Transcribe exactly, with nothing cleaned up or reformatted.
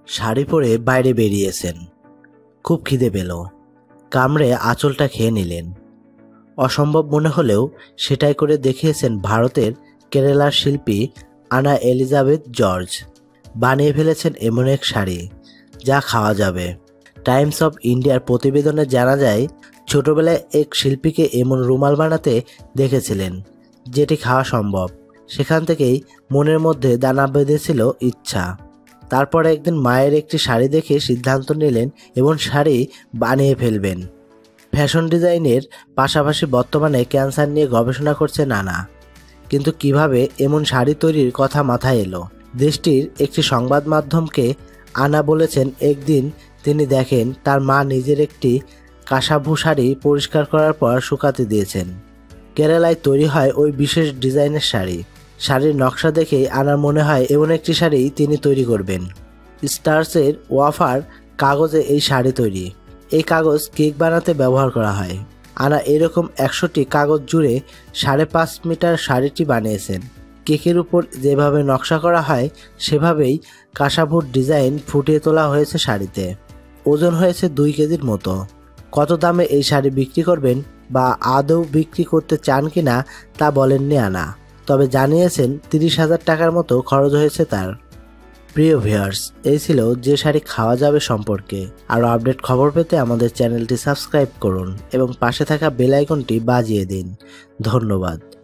শাড়ি পরে বাইরে বেরিয়েছেন, খুব খিদে পেল, কামড়ে আঁচলটা খেয়ে নিলেন। অসম্ভব মনে হলেও সেটাই করে দেখিয়েছেন ভারতের কেরালার শিল্পী আনা এলিজাবেথ জর্জ। বানিয়ে ফেলেছেন এমন এক শাড়ি যা খাওয়া যাবে। টাইমস অফ ইন্ডিয়ার প্রতিবেদনে জানা যায়, ছোটবেলায় এক শিল্পীকে এমন রুমাল বানাতে দেখেছিলেন যেটি খাওয়া সম্ভব। সেখান থেকেই মনের মধ্যে দানা বেঁধেছিল ইচ্ছা। তারপরে একদিন মায়ের একটি শাড়ি দেখে সিদ্ধান্ত নিলেন এমন শাড়ি বানিয়ে ফেলবেন। ফ্যাশন ডিজাইনের পাশাপাশি বর্তমানে ক্যান্সার নিয়ে গবেষণা করছে নানা। কিন্তু কিভাবে এমন শাড়ি তৈরির কথা মাথায় এলো? দেশটির একটি সংবাদ মাধ্যমকে আনা বলেছেন, একদিন তিনি দেখেন তার মা নিজের একটি কাসাভু শাড়ি পরিষ্কার করার পর শুকাতে দিয়েছেন। কেরালায় তৈরি হয় ওই বিশেষ ডিজাইনের শাড়ি। শাড়ির নকশা দেখেই আনার মনে হয় এমন একটি শাড়ি তিনি তৈরি করবেন। স্টার্সের ওয়াফার কাগজে এই শাড়ি তৈরি। এই কাগজ কেক বানাতে ব্যবহার করা হয়। আনা এরকম একশোটি কাগজ জুড়ে সাড়ে পাঁচ মিটার শাড়িটি বানিয়েছেন। কেকের উপর যেভাবে নকশা করা হয় সেভাবেই কাসাভুর ডিজাইন ফুটিয়ে তোলা হয়েছে শাড়িতে। ওজন হয়েছে দুই কেজির মতো। কত দামে এই শাড়ি বিক্রি করবেন বা আদৌ বিক্রি করতে চান কিনা তা বলেননি আনা, তবে জানিয়েছেন তিরিশ হাজার টাকার মতো খরচ হয়েছে তার। প্রিয় ভিউয়ার্স, এই ছিল যে শাড়ি খাওয়া যাবে সম্পর্কে। আরও আপডেট খবর পেতে আমাদের চ্যানেলটি সাবস্ক্রাইব করুন এবং পাশে থাকা বেল আইকনটি বাজিয়ে দিন। ধন্যবাদ।